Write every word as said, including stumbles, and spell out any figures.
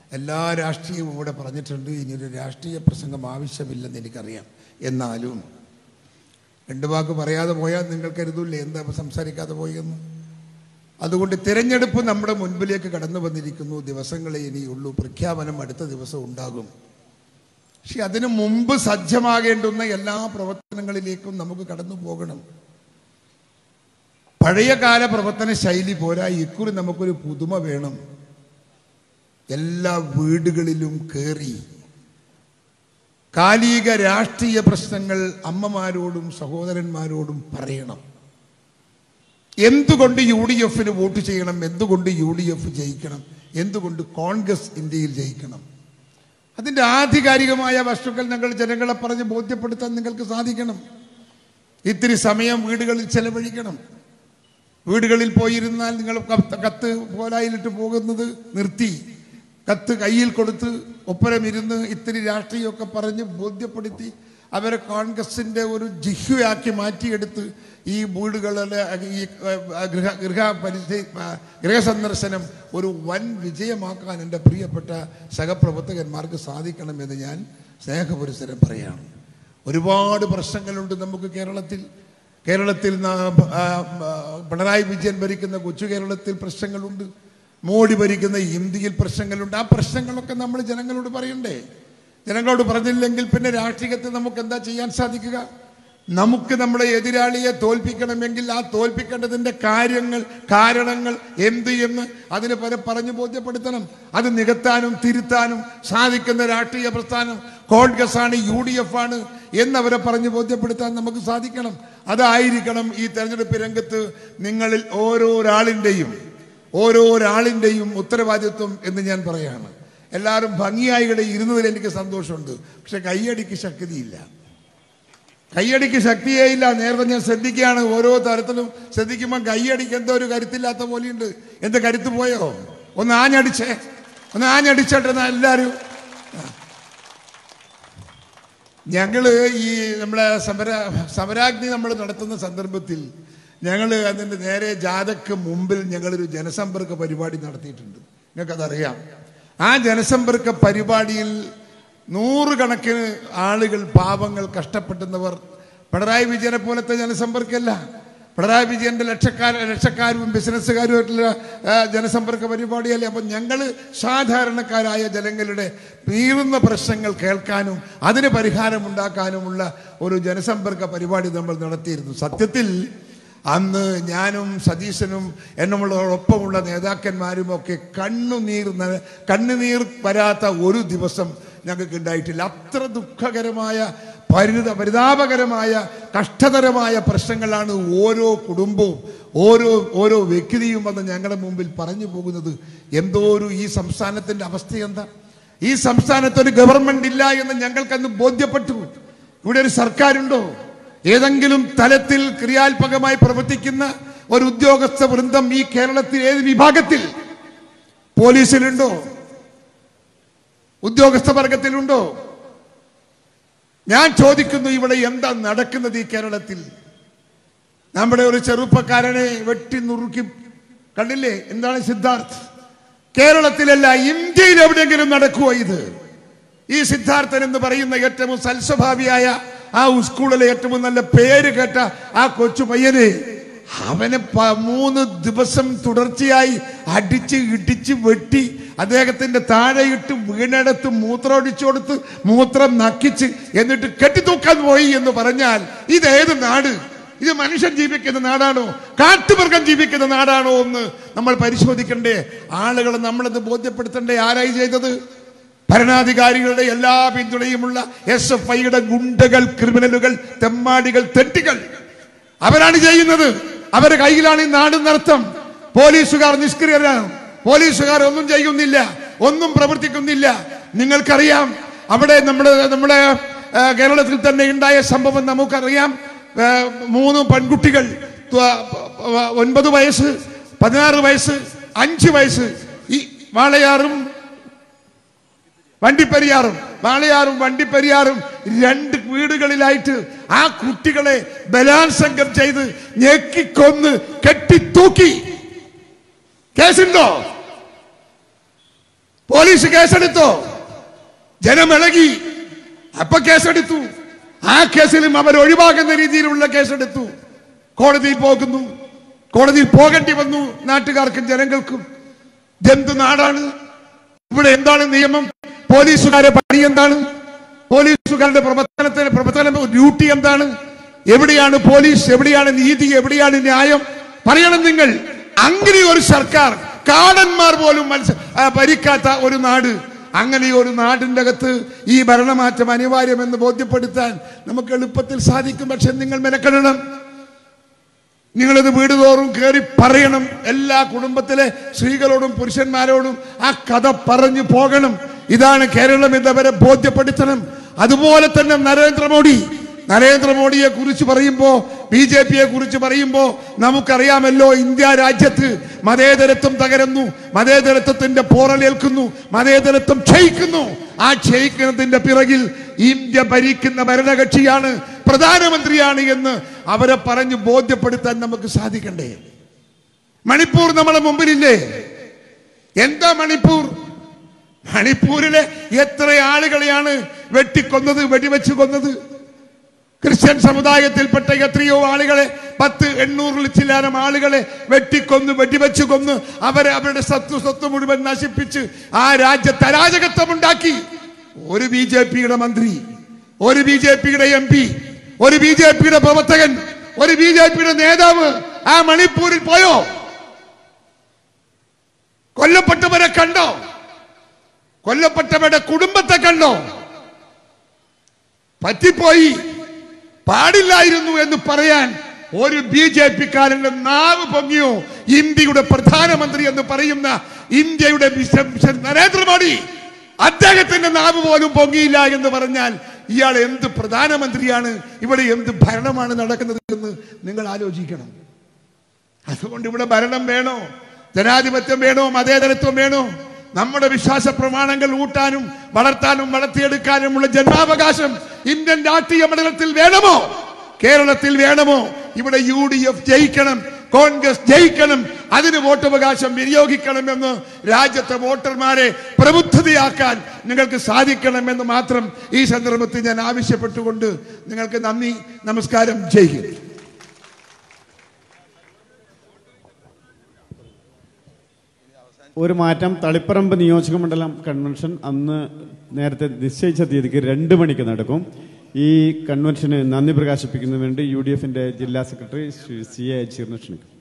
എല്ലാ രാഷ്ട്രീയവും ഇവിടെ പറഞ്ഞിട്ടുണ്ട്. ഇനിയൊരു രാഷ്ട്രീയ പ്രസംഗം ആവശ്യമില്ലെന്ന് എനിക്കറിയാം. എന്നാലും രണ്ട് വാക്ക് പറയാതെ പോയാൽ നിങ്ങൾ കരുതൂല്ലേ എന്താ സംസാരിക്കാതെ പോയെന്ന്. അതുകൊണ്ട് തിരഞ്ഞെടുപ്പ് നമ്മുടെ മുൻപിലേക്ക് കടന്നു വന്നിരിക്കുന്നു. ദിവസങ്ങളെ ഇനിയുള്ളൂ. പ്രഖ്യാപനം അടുത്ത ദിവസം ഉണ്ടാകും. പക്ഷെ അതിനു മുമ്പ് സജ്ജമാകേണ്ടുന്ന എല്ലാ പ്രവർത്തനങ്ങളിലേക്കും നമുക്ക് കടന്നു പോകണം. പഴയകാല പ്രവർത്തന ശൈലി പോരാ. ഇക്കുറി നമുക്കൊരു പുതുമ വേണം. എല്ലാ വീടുകളിലും കയറി കാലിക രാഷ്ട്രീയ പ്രശ്നങ്ങൾ അമ്മമാരോടും സഹോദരന്മാരോടും പറയണം. എന്തുകൊണ്ട് യു ഡി എഫിന് വോട്ട് ചെയ്യണം, എന്തുകൊണ്ട് യു ഡി എഫ് ജയിക്കണം, എന്തുകൊണ്ട് കോൺഗ്രസ് ഇന്ത്യയിൽ ജയിക്കണം. അതിൻ്റെ ആധികാരികമായ വസ്തുക്കൾ ഞങ്ങൾ ജനങ്ങളെ പറഞ്ഞ് ബോധ്യപ്പെടുത്താൻ നിങ്ങൾക്ക് സാധിക്കണം. ഇത്തിരി സമയം വീടുകളിൽ ചെലവഴിക്കണം. വീടുകളിൽ പോയിരുന്നാൽ നിങ്ങൾ കത്ത് പോലായിലിട്ട് പോകുന്നത് നിർത്തി കത്ത് കയ്യിൽ കൊടുത്ത് ഒപ്പരമിരുന്ന് ഇത്തിരി രാഷ്ട്രീയമൊക്കെ പറഞ്ഞ് ബോധ്യപ്പെടുത്തി അവരെ കോൺഗ്രസിൻ്റെ ഒരു ജിഹ്വയാക്കി മാറ്റിയെടുത്ത് ഈ വീടുകളിലെ ഈ ഗൃഹ ഗൃഹ പരിസ്ഥിതി ഗൃഹസന്ദർശനം ഒരു വൻ വിജയമാക്കാൻ എൻ്റെ പ്രിയപ്പെട്ട സഹപ്രവർത്തകന്മാർക്ക് സാധിക്കണമെന്ന് ഞാൻ സ്നേഹപുരസരം പറയുകയാണ്. ഒരുപാട് പ്രശ്നങ്ങളുണ്ട് നമുക്ക് കേരളത്തിൽ. കേരളത്തിൽ പിണറായി വിജയൻ ഭരിക്കുന്ന കൊച്ചു കേരളത്തിൽ പ്രശ്നങ്ങളുണ്ട്. മോഡി ഭരിക്കുന്ന ഇന്ത്യയിൽ പ്രശ്നങ്ങളുണ്ട്. ആ പ്രശ്നങ്ങളൊക്കെ നമ്മൾ ജനങ്ങളോട് പറയണ്ടേ? ജനങ്ങളോട് പറഞ്ഞില്ലെങ്കിൽ പിന്നെ രാഷ്ട്രീയത്തിൽ നമുക്ക് എന്താ ചെയ്യാൻ സാധിക്കുക? നമുക്ക് നമ്മുടെ എതിരാളിയെ തോൽപ്പിക്കണമെങ്കിൽ ആ തോൽപ്പിക്കേണ്ടതിൻ്റെ കാര്യങ്ങൾ കാരണങ്ങൾ എന്ത് എന്ന് അതിന് പല പറഞ്ഞു ബോധ്യപ്പെടുത്തണം. അത് നികത്താനും തിരുത്താനും സാധിക്കുന്ന രാഷ്ട്രീയ പ്രസ്ഥാനം കോൺഗ്രസ് ആണ്, യു ഡി എഫ് ആണ് എന്നവരെ പറഞ്ഞു ബോധ്യപ്പെടുത്താൻ നമുക്ക് സാധിക്കണം. അതായിരിക്കണം ഈ തെരഞ്ഞെടുപ്പ് രംഗത്ത് നിങ്ങളിൽ ഓരോരാളിൻ്റെയും ഓരോരാളിൻ്റെയും ഉത്തരവാദിത്വം എന്ന് ഞാൻ പറയാണ്. എല്ലാവരും ഭംഗിയായി ഇവിടെ ഇരുന്നതിൽ എനിക്ക് സന്തോഷമുണ്ട്. പക്ഷെ കയ്യടിക്ക് ശക്തിയില്ല. കയ്യടിക്ക് ശക്തിയേ ഇല്ല. നേരത്തെ ഞാൻ ശ്രദ്ധിക്കുകയാണ്, ഓരോ തരത്തിലും ശ്രദ്ധിക്കുമ്പോൾ കയ്യടിക്ക് എന്തോ ഒരു കരുത്തില്ലാത്ത പോലെയുണ്ട്. എന്ത് കരുത്ത് പോയോ? ഒന്ന് ആഞ്ഞടിച്ചേ, ഒന്ന് ആഞ്ഞടിച്ചിട്ടെന്നാ എല്ലാവരും. ഞങ്ങള് ഈ നമ്മളെ സമര സമരാഗ്നി നമ്മൾ നടത്തുന്ന സന്ദർഭത്തിൽ ഞങ്ങൾ അതിൻ്റെ നേരെ ജാഥയ്ക്ക് മുമ്പിൽ ഞങ്ങളൊരു ജനസമ്പർക്ക പരിപാടി നടത്തിയിട്ടുണ്ട്. നിങ്ങൾക്കതറിയാം. ആ ജനസമ്പർക്ക പരിപാടിയിൽ നൂറുകണക്കിന് ആളുകൾ, പാവങ്ങൾ, കഷ്ടപ്പെടുന്നവർ, പിണറായി വിജയനെ പോലത്തെ ജനസമ്പർക്കമല്ല. പിണറായി വിജയൻ്റെ ലക്ഷക്കാർ ലക്ഷക്കാരും ബിസിനസ്സുകാരുമായിട്ടുള്ള ജനസമ്പർക്ക പരിപാടിയല്ലേ. അപ്പം ഞങ്ങൾ സാധാരണക്കാരായ ജനങ്ങളുടെ നീറുന്ന പ്രശ്നങ്ങൾ കേൾക്കാനും അതിന് പരിഹാരമുണ്ടാക്കാനുമുള്ള ഒരു ജനസമ്പർക്ക പരിപാടി നമ്മൾ നടത്തിയിരുന്നു. സത്യത്തിൽ അന്ന് ഞാനും സതീശനും എന്നോടൊപ്പമുള്ള നേതാക്കന്മാരും ഒക്കെ കണ്ണുനീർ കണ്ണുനീർ വരാത്ത ഒരു ദിവസം ഞങ്ങൾക്ക് ഉണ്ടായിട്ടില്ല. അത്ര ദുഃഖകരമായ പരിത പരിതാപകരമായ കഷ്ടതരമായ പ്രശ്നങ്ങളാണ് ഓരോ കുടുംബവും ഓരോ ഓരോ വ്യക്തിയും വന്ന് ഞങ്ങളുടെ മുമ്പിൽ പറഞ്ഞു പോകുന്നത്. എന്തോ ഒരു ഈ സംസ്ഥാനത്തിൻ്റെ അവസ്ഥ എന്താ? ഈ സംസ്ഥാനത്ത് ഒരു ഗവൺമെന്റ് ഇല്ല എന്ന് ഞങ്ങൾക്കന്ന് ബോധ്യപ്പെട്ടു. ഇവിടെ ഒരു സർക്കാരുണ്ടോ? ഏതെങ്കിലും തലത്തിൽ ക്രിയാത്മകമായി പ്രവർത്തിക്കുന്ന ഒരു ഉദ്യോഗസ്ഥ വൃന്ദം ഈ കേരളത്തിൽ ഏത് വിഭാഗത്തിൽ? പോലീസിലുണ്ടോ? ഉദ്യോഗസ്ഥ വർഗത്തിലുണ്ടോ? ഞാൻ ചോദിക്കുന്നു, ഇവിടെ എന്താ നടക്കുന്നത് ഈ കേരളത്തിൽ? നമ്മുടെ ഒരു ചെറുപ്പക്കാരനെ വെട്ടി നുറുക്കി കണ്ടില്ലേ? എന്താണ് സിദ്ധാർത്ഥ്? കേരളത്തിലല്ല, ഇന്ത്യയിൽ എവിടെയെങ്കിലും നടക്കുമോ ഇത്? ഈ സിദ്ധാർത്ഥൻ എന്ന് പറയുന്ന ഏറ്റവും സൽസ്വഭാവിയായ ആ സ്കൂളിലെ ഏറ്റവും നല്ല പേര് കേട്ട ആ കൊച്ചു പയ്യന്, അവനെ മൂന്ന് ദിവസം തുടർച്ചയായി അടിച്ച് ഇടിച്ച് വെട്ടി അദ്ദേഹത്തിന്റെ താഴെയിട്ട് വീണെടുത്ത് മൂത്രമൊടിച്ചു കൊടുത്ത് മൂത്രം നക്കിച്ച് എന്നിട്ട് കെട്ടിത്തൂക്കാൻ പോയി എന്ന് പറഞ്ഞാൽ ഇതേത് നാട്? ഇത് മനുഷ്യൻ ജീവിക്കുന്ന നാടാണോ, കാട്ടുമൃഗം ജീവിക്കുന്ന നാടാണോ എന്ന് നമ്മൾ പരിശോധിക്കണ്ടേ? ആളുകളെ നമ്മളത് ബോധ്യപ്പെടുത്തണ്ടേ? ആരായി ചെയ്തത്? ഭരണാധികാരികളുടെ എല്ലാ പിന്തുണയുമുള്ള എസ് എഫ് ഐയുടെ ഗുണ്ടകൾ, ക്രിമിനലുകൾ, തെമ്മാടികൾ, തെറ്റികൾ അവരാണ് ചെയ്യുന്നത്. അവരുടെ കയ്യിലാണ് ഈ നാടെന്നർത്ഥം. പോലീസുകാർ നിഷ്ക്രിയരാണ്. പോലീസുകാർ ഒന്നും ചെയ്യുന്നില്ല, ഒന്നും പ്രവർത്തിക്കുന്നില്ല. നിങ്ങൾക്കറിയാം, അവിടെ നമ്മുടെ നമ്മുടെ കേരളത്തിൽ തന്നെ ഉണ്ടായ സംഭവം നമുക്കറിയാം. മൂന്ന് പെൺകുട്ടികൾ, ഒൻപത് വയസ്സ്, പതിനാറ് വയസ്സ്, അഞ്ച് വയസ്സ്, ഈ വാളയാറും വണ്ടിപ്പെരിയാറും വാളയാറും വണ്ടിപ്പെരിയാറും രണ്ട് വീടുകളിലായിട്ട് ആ കുട്ടികളെ ബലാത്സംഗം ചെയ്ത് ഞെക്കിക്കൊന്ന് കെട്ടിത്തൂക്കി. കേസുണ്ടോ? പോലീസ് കേസെടുത്തോ? ജനമിളകി, അപ്പൊ കേസെടുത്തു. ആ കേസിലും അവർ ഒഴിവാകുന്ന രീതിയിലുള്ള കേസെടുത്തു. കോടതിയിൽ പോകുന്നു, കോടതിയിൽ പോകേണ്ടി വന്നു നാട്ടുകാർക്കും ജനങ്ങൾക്കും. ഇതെന്ത് നാടാണ്? ഇവിടെ എന്താണ് നിയമം? പോലീസുകാരെ പണി എന്താണ്? പോലീസുകാരുടെ പ്രവർത്തനത്തിന് പ്രവർത്തന ഡ്യൂട്ടി എന്താണ്? എവിടെയാണ് പോലീസ്? എവിടെയാണ് നീതി? എവിടെയാണ് ന്യായം? പറയണം നിങ്ങൾ. അങ്ങനെ ഒരു സർക്കാർ, കാടന്മാർ പോലും ഭരിക്കാത്ത ഒരു നാട്, അങ്ങനെ ഒരു നാടിന്റെ അകത്ത് ഈ ഭരണമാറ്റം അനിവാര്യമെന്ന് ബോധ്യപ്പെടുത്താൻ നമുക്ക് എളുപ്പത്തിൽ സാധിക്കും. പക്ഷെ നിങ്ങൾ മെനക്കെടണം. നിങ്ങളത് വീട് തോറും കയറി പറയണം. എല്ലാ കുടുംബത്തിലെ സ്ത്രീകളോടും പുരുഷന്മാരോടും ആ കഥ പറഞ്ഞു പോകണം. ഇതാണ് കേരളം എന്നവരെ ബോധ്യപ്പെടുത്തണം. അതുപോലെ തന്നെ നരേന്ദ്രമോദി നരേന്ദ്രമോദിയെ കുറിച്ച് പറയുമ്പോ, ബി ജെ പിയെ കുറിച്ച് പറയുമ്പോ നമുക്കറിയാമല്ലോ, ഇന്ത്യ രാജ്യത്ത് മതേതരത്വം തകരുന്നു, മതേതരത്വത്തിന്റെ പോറലേൽക്കുന്നു, മതേതരത്വം ക്ഷയിക്കുന്നു. ആ ക്ഷയിക്കുന്നതിന്റെ പിറകിൽ ഇന്ത്യ ഭരിക്കുന്ന ഭരണകക്ഷിയാണ്, പ്രധാനമന്ത്രിയാണ് എന്ന് അവരെ പറഞ്ഞ് ബോധ്യപ്പെടുത്താൻ നമുക്ക് സാധിക്കണ്ടേ? മണിപ്പൂർ നമ്മുടെ മുമ്പിലില്ലേ? എന്താ മണിപ്പൂർ? മണിപ്പൂരിലെ എത്ര ആളുകളെയാണ് വെട്ടിക്കൊന്നത്, വെടിവെച്ച് കൊന്നത്? ക്രിസ്ത്യൻ സമുദായത്തിൽപ്പെട്ട എത്രയോ ആളുകളെ, പത്ത് എണ്ണൂറിൽ ചില്ലാനം ആളുകളെ വെട്ടിക്കൊന്ന് വെടിവെച്ച് കൊന്ന് അവരെ അവരുടെ സത്വ സ്വത്ത് മുഴുവൻ നശിപ്പിച്ച് ആ രാജ്യത്ത് അരാജകത്വം ഉണ്ടാക്കി. ഒരു ബി ജെ പിയുടെ മന്ത്രി, ഒരു ബി ജെ പിയുടെ എം പി, ഒരു ബി ജെ പിയുടെ പ്രവർത്തകൻ, ഒരു ബി ജെ പിയുടെ നേതാവ് ആ മണിപ്പൂരിൽ പോയോ? കൊല്ലപ്പെട്ടവരെ കണ്ടോ? കൊല്ലപ്പെട്ടവരുടെ കുടുംബത്തെ കണ്ടോ? പറ്റിപ്പോയി, പാടില്ലായിരുന്നു എന്ന് പറയാൻ ഒരു ബി ജെ പിക്കാരന്റെ നാവ് പൊങ്ങിയോ? ഇന്ത്യയുടെ പ്രധാനമന്ത്രി എന്ന് പറയുന്ന ഇന്ത്യയുടെ നരേന്ദ്രമോദി, അദ്ദേഹത്തിന്റെ നാവ് പോലും പൊങ്ങിയില്ല എന്ന് പറഞ്ഞാൽ ഇയാൾ എന്ത് പ്രധാനമന്ത്രിയാണ്? ഇവിടെ എന്ത് ഭരണമാണ് നടക്കുന്നത് എന്ന് നിങ്ങൾ ആലോചിക്കണം. അതുകൊണ്ട് ഇവിടെ ഭരണം വേണോ? ജനാധിപത്യം വേണോ? മതേതരത്വം വേണോ? നമ്മുടെ വിശ്വാസ പ്രമാണങ്ങൾ ഊട്ടാനും വളർത്താനും വളർത്തിയെടുക്കാനുമുള്ള ജന്മാവകാശം ഇന്ത്യൻ രാഷ്ട്രീയ മണ്ഡലത്തിൽ വേണമോ? കേരളത്തിൽ വേണമോ? ഇവിടെ യു ഡി എഫ് ജയിക്കണം, കോൺഗ്രസ് ജയിക്കണം, അതിന് വോട്ടവകാശം വിനിയോഗിക്കണമെന്ന് രാജ്യത്തെ വോട്ടർമാരെ പ്രബുദ്ധതയാക്കാൻ നിങ്ങൾക്ക് സാധിക്കണമെന്ന് മാത്രം ഈ സന്ദർഭത്തിൽ ഞാൻ ആവശ്യപ്പെട്ടുകൊണ്ട് നിങ്ങൾക്ക് നന്ദി, നമസ്കാരം, ജയ് ഹിന്ദ്. ഒരു മാറ്റം. തളിപ്പറമ്പ് നിയോജക മണ്ഡലം കൺവെൻഷൻ അന്ന് നേരത്തെ നിശ്ചയിച്ച തീയതിക്ക് രണ്ട് മണിക്ക് നടക്കും. ഈ കൺവെൻഷന് നന്ദി പ്രകാശിപ്പിക്കുന്നതിന് വേണ്ടി യു ഡി എഫിന്റെ ജില്ലാ സെക്രട്ടറി ശ്രീ സി എ അജീറിനെ ക്ഷണിക്കും.